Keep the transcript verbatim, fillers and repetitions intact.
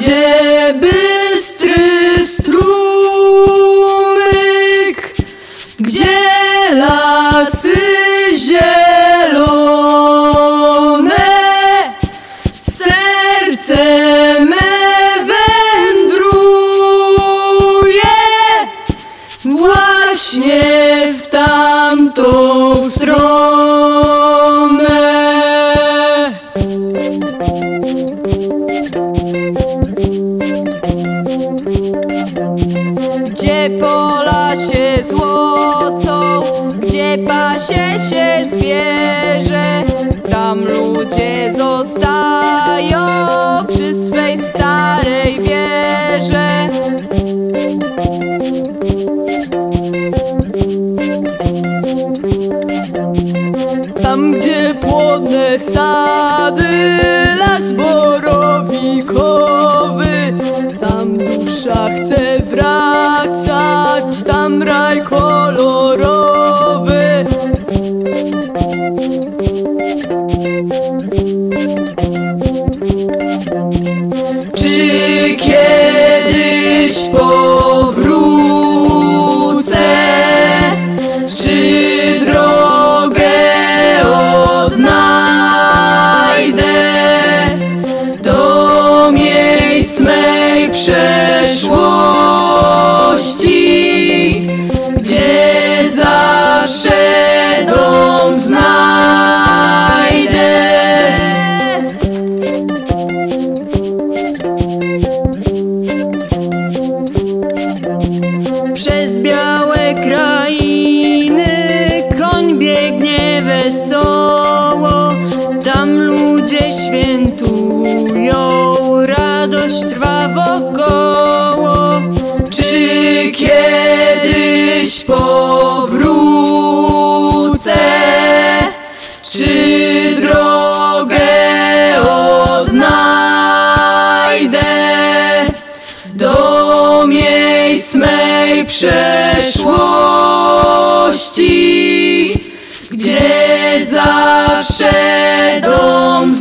gdzie bystry strumyk, gdzie lasy zielone, serce me wędruje właśnie w tamtą stronę. Gdzie pola się złocą, gdzie pasie się zwierzę, tam ludzie zostają przy swej starej wierze. Tam, gdzie płodne sady, las borowikowy, tam dusza chce wracać, tam raj kolorowy. Czy kiedyś powrócę, czy drogę odnajdę do miejsc mej przeszłości, gdzie zawsze dom znajdę. Przez białe krainy koń biegnie wesoło, tam ludzie świętują, radość trwa wokoło. Czy kiedyś powrócę, czy drogę odnajdę do miejsc mej przeszłości, gdzie zawsze dom